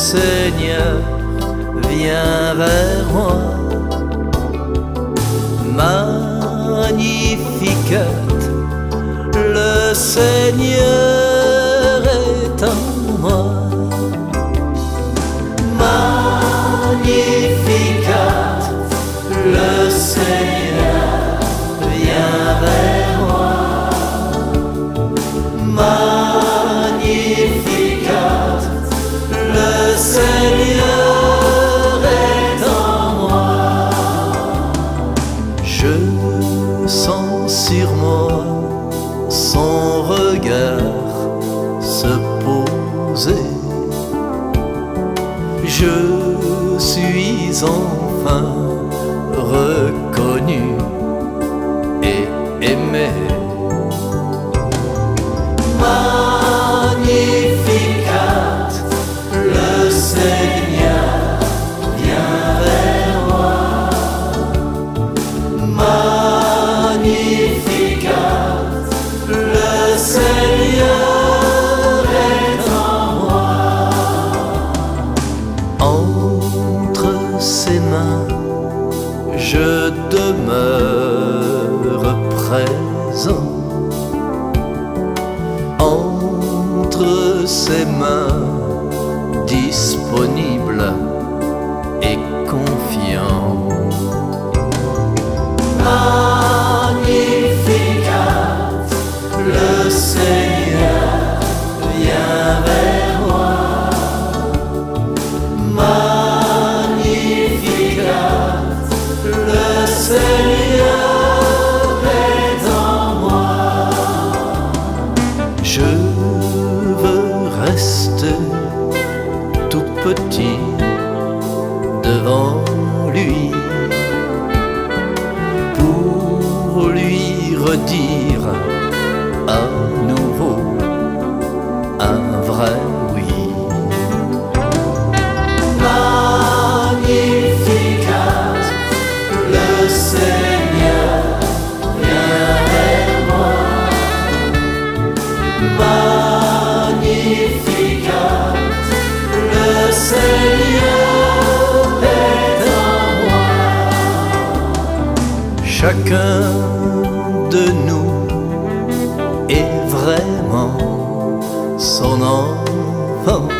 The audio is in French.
Seigneur vient vers moi. Magnificat, le Seigneur est en moi. Magnificat, le Seigneur vient vers moi. Magnificat, le Seigneur est en moi. Je sens sur moi son regard se poser. Je suis enfin reconnu et aimé. Magnificat, le Seigneur vient vers moi. Magnificat, le Seigneur est en moi. Entre ses mains, je demeure présent. Entre ses mains, disponible et confiant. Magnificat, le Seigneur vient vers moi. Magnificat, le Seigneur est en moi. Je veux rester tout petit devant lui pour lui redire à nouveau un vrai oui. Magnificat, le Seigneur vient vers moi. Magnificat, le Seigneur est en moi. Chacun de nous est vraiment son enfant.